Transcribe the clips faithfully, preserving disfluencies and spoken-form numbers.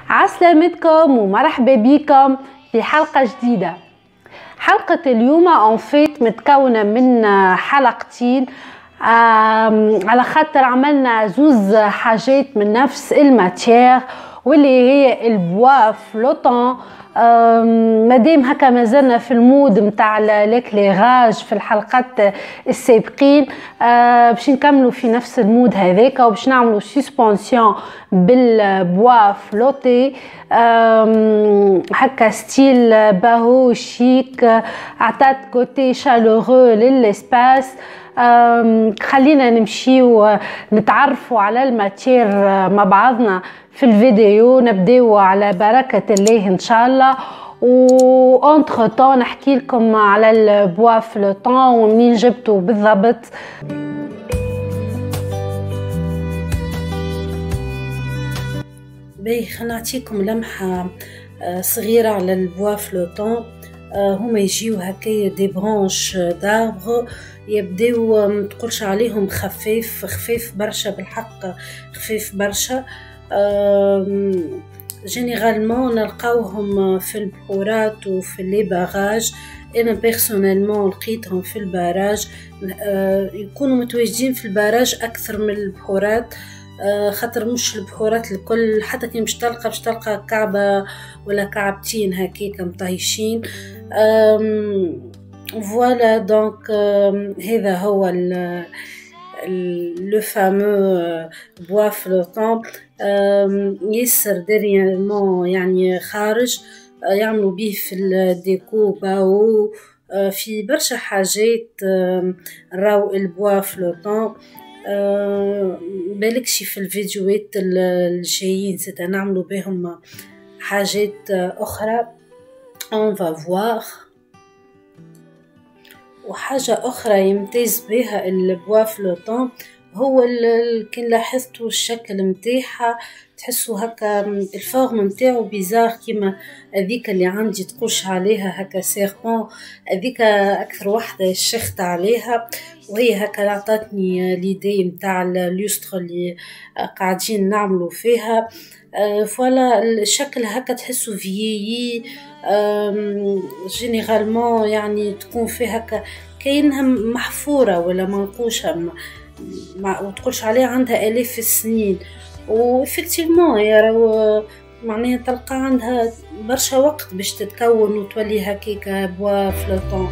عسلامتكم ومرحبا بكم في حلقة جديدة. حلقة اليوم انفيت متكونة من حلقتين على خاطر عملنا زوز حاجات من نفس الماتير واللي هي البوا فلوتون. مادام هكا مازلنا في المود متاع ليكليراج في الحلقات السابقين، باش نكملوا في نفس المود هذاك وباش نعملوا سسبونسيون بالبوا فلوتي هكا ستيل باهو شيك، عطات كوتي شالورو للاسباس. خلينا نمشيو نتعرفوا على الماتير مع بعضنا في الفيديو. نبداو على بركة الله ان شاء الله، و انتر طون نحكي لكم على البوا فلوتون ومنين جبته بالضبط. باهي خلينا نعطيكم لمحة صغيرة على البوا فلوتون. هما يجيو هكايا دي برانش داربر، يبداو متقولش عليهم خفيف خفيف برشا، بالحق خفيف برشا. جينيرالمون نلقاوهم في البحورات وفي لي باراج. انا بيرسونيلمون لقيتهم في الباراج، يكونوا متواجدين في الباراج اكثر من البحورات، خاطر مش البحورات الكل حتى كي مش تلقى مش تلقى كعبة ولا كعبتين هكاك مطيشين. فوالا دونك هذا هو لو فامو بوا فلوتون. ياسر ديريالمون يعني خارج يعملوا به في الديكو باو في برشا حاجات. راو البوا فلوتون بالكشي في الفيديوهات الجايين سيتا نعملوا بهم حاجات اخرى. on va voir. وحاجة أخرى يمتاز بها البوا فلوتون هو كي لاحظتوا الشكل متاعها، تحسوا هكا الفورم متاعو بيزار كيما هذيك اللي عندي تقولش عليها هكا سيربون، هذيك أكثر وحدة شخت عليها وهي هكا عطاتني ليدي متاع اللوستر اللي قاعدين نعملوا فيها. فوالا الشكل هكا تحسوا فيي جينيرالمون يعني تكون فيها هكا كأنها محفورة ولا منقوشة ما وتقولش عليها عندها آلاف السنين، وإفكتيفمون هي راهو معناها تلقى عندها برشا وقت باش تتكون وتولي هكاكا بوا فلوتون.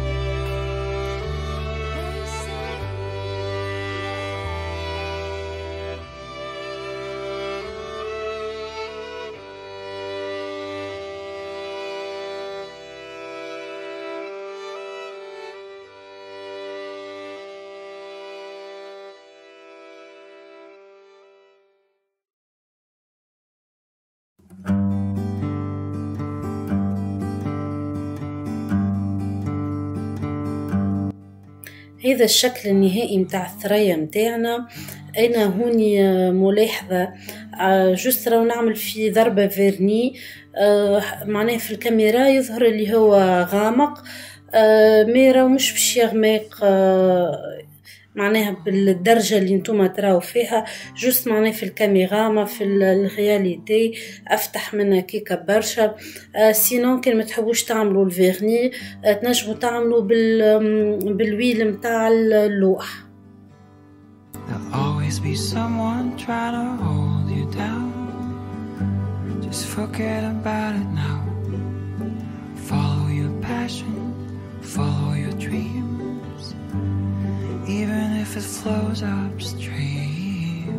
هذا الشكل النهائي متاع الثريا متاعنا. انا هوني ملاحظه جوست راهو نعمل في ضربه فيرني، معناه في الكاميرا يظهر اللي هو غامق، مي راهو مش باش يغمق معناها بالدرجه اللي نتوما تراو فيها، جوست معناه في الكاميرا ما في الرياليتي افتح منها كيكه برشا. سينون كان ما تحبوش تعملوا الفيرني تنجموا تعملوا بال بالويل متاع اللوح. There'll always be someone trying to hold you down. Just forget about it now. Follow your passion, follow your dreams, even if it flows upstream.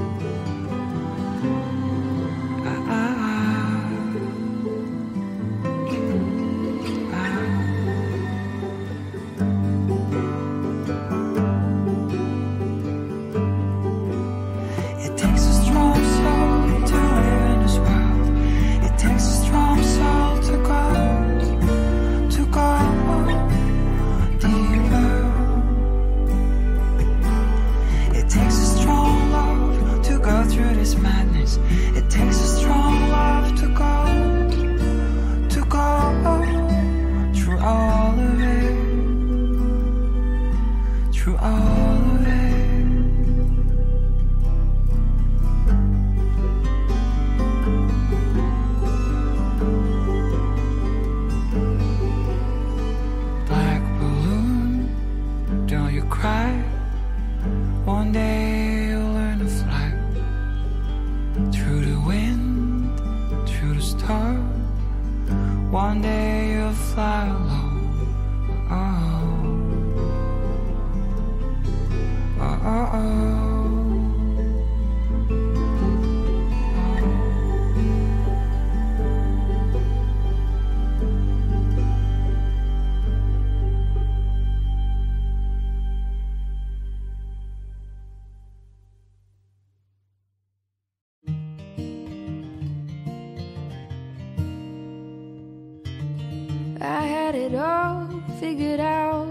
Ah, ah, ah. It takes a strong soul to live in this world. It takes a strong soul to go, to go deeper. It takes a strong One day you'll fly alone. Oh, oh, oh, oh. I had it all figured out,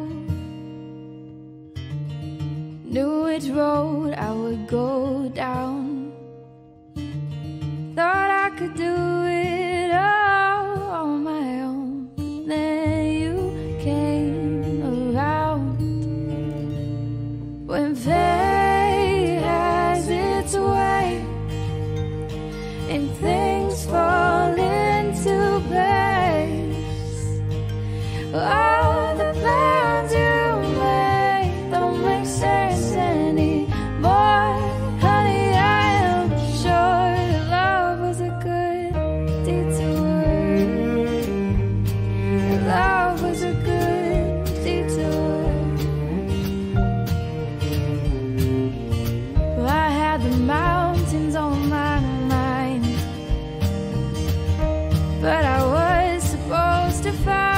knew which road I would go down, thought I could do it all on my own. But then you came around. When fate has its way and things fall into place, all the plans you made don't make sense anymore. Honey, I am sure that love was a good detour. Love was a good detour. Well, I had the mountains on my mind, but I was supposed to find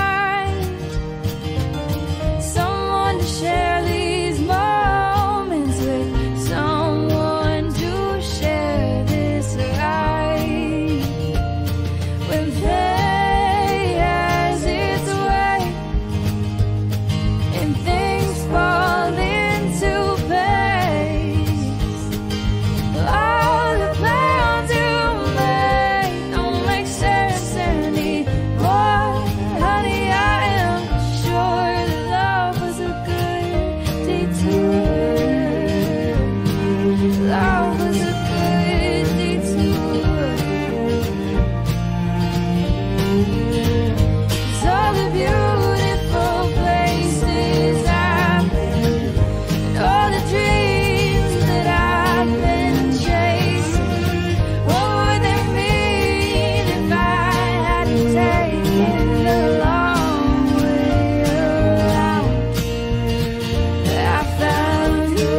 share these moments with someone to share this ride. When fate has its way and things fall into place, all the plans you made don't make sense anymore. Honey, I am sure that love was a love was a good detour. 'Cause all the beautiful places I've been and all the dreams that I've been chasing, what would they mean if I hadn't taken the long way around? I found you.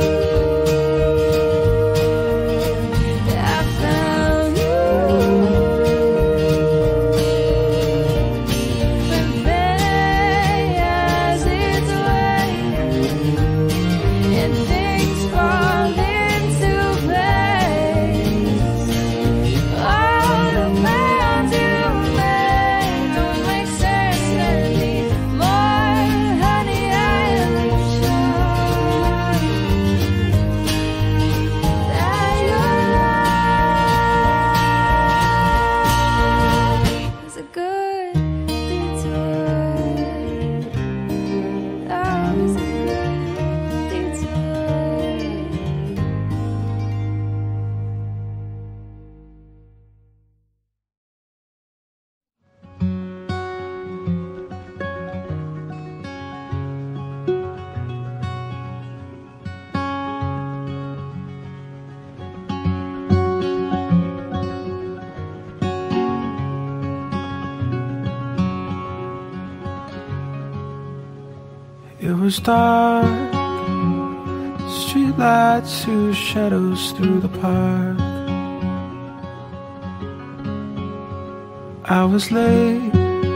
It was dark, streetlights threw shadows through the park. I was late,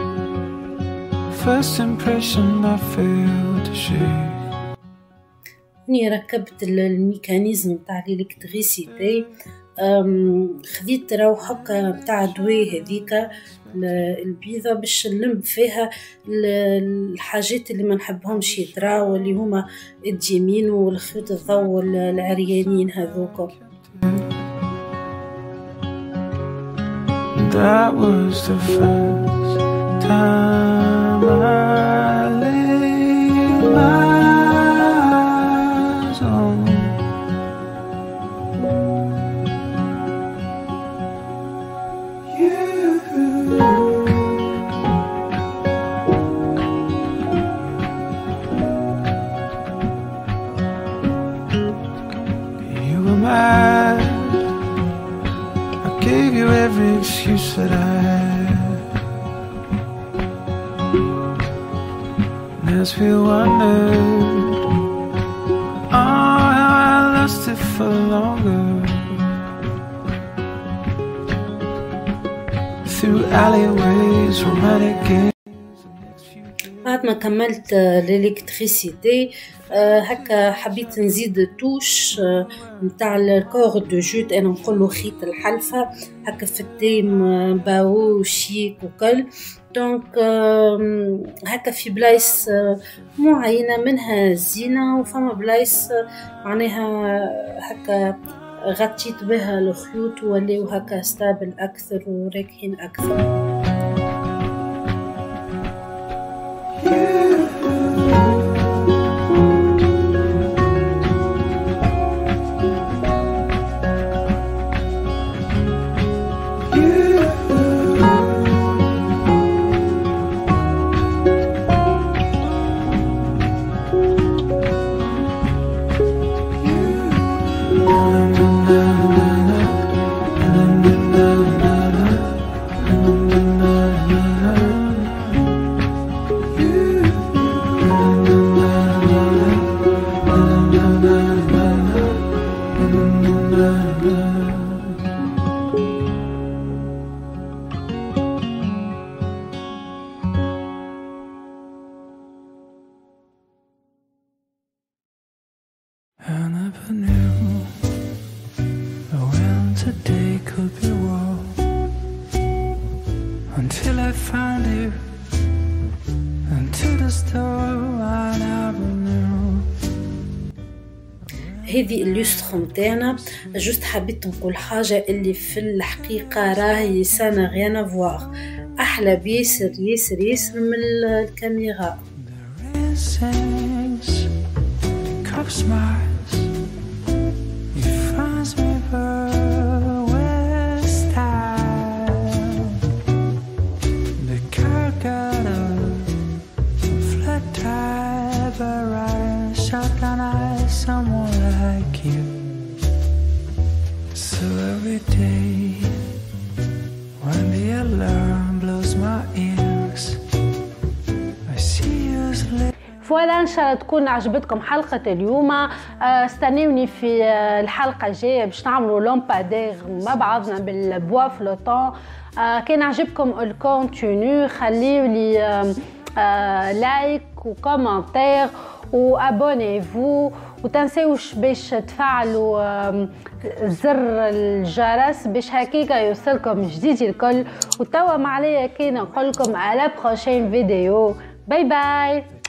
first impression I failed to shake. اني ركبت الميكانيزم تاع الالكتريسيتي، خذيت روحقة بتاع دواء هذيك البيضة باش نلم فيها الحاجات اللي ما نحبهمش يطراو، اللي هما الديمين والخيوط الضوء العريانين هذوك. That was the first time I laid my eyes on you. You were mad, I gave you every excuse that I had. as we wandered. Oh, how I lusted for longer. Through alleyways, romantic games. بعد ما كملت الالكتريسيتي هكا حبيت نزيد توش نتاع الكور دو جوت، انا نقولو خيط الحلفة هكا في التيم باو شيك وكل. دونك هكا في بلايس معينة منها زينة وفما بلايس معناها هكا غطيت بها الخيوط ولاو هكا ستابل أكثر وراكحين أكثر. I never knew the winter day could be warm until I found you into the store I never knew. هذه اللوستر متاعنا جوست حبيت نقول حاجة اللي في الحقيقة راهي سانا غيان افواغ أحلى بيسر ياسر ياسر من الكاميرا. Smiles, he finds me with style. The car got a flat tire, but riding shotgun eyes, someone like you. So every day, when the alarm blows my ears, I see you slip. فوالا ان شاء الله تكون عجبتكم حلقه اليوم. استنوني في الحلقه الجايه باش نعملوا لومبادير مع بعضنا بالبوا فلوتون. كان عجبكم الكونتوني خليوا لي لايك وكومنتير وابونيفو وتنساوش باش تفعلوا زر الجرس باش هكاكا يوصلكم جديد الكل. وتوا ما عليا كان نقول لكم على بروشين فيديو. باي باي.